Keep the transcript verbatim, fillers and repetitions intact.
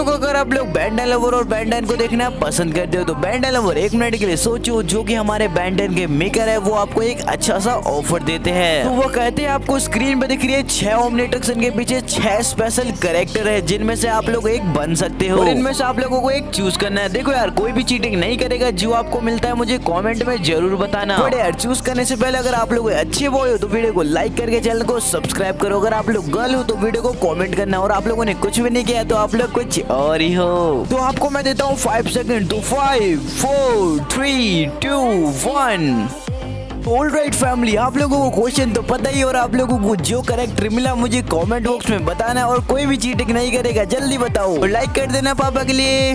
लोग अगर आप लोग बैंडन लवर और बैंडन को देखना पसंद करते हो तो बैंडन लवर एक मिनट के लिए सोचो, जो कि हमारे बैंडन के मेकर है वो आपको एक अच्छा सा ऑफर देते हैं। तो वो कहते हैं आपको स्क्रीन पे दिख रही है छह ओमनिट्रिक्सन के पीछे छह स्पेशल कैरेक्टर है, जिनमें से आप लोग एक बन सकते हो और इनमें से आप लोगों को एक चूज करना है। देखो यार, कोई भी चीटिंग नहीं करेगा, जो आपको मिलता है मुझे कमेंट में जरूर बताना। बट यार, चूज करने से पहले अगर आप लोग अच्छे बॉय हो तो वीडियो को लाइक करके चैनल को सब्सक्राइब करो। अगर आप लोग गर्ल हो तो वीडियो को कमेंट करना, और आप लोगों ने कुछ भी नहीं किया तो आप लोग कुछ और ही हो। तो आपको मैं देता हूँ फाइव सेकंड। तो five four three two one. Alright family, आप लोगों को क्वेश्चन तो पता ही, और आप लोगों को जो करेक्ट मिला मुझे कमेंट बॉक्स में बताना, और कोई भी चीटिंग नहीं करेगा, जल्दी बताओ और लाइक कर देना पापा के लिए।